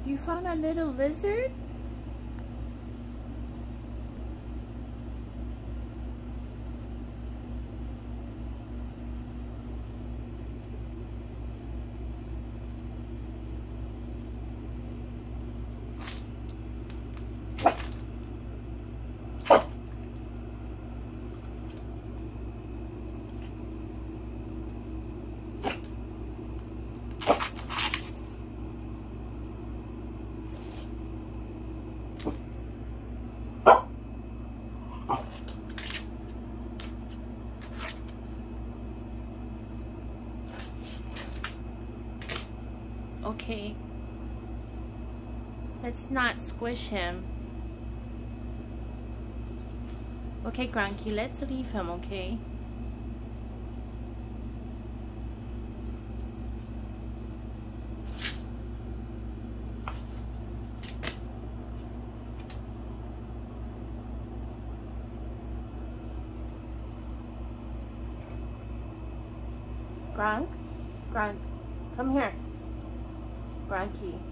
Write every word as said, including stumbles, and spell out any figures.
You found a little lizard? Okay, let's not squish him. Okay, Granky, let's leave him, okay? Grank, Grank, come here. Granky.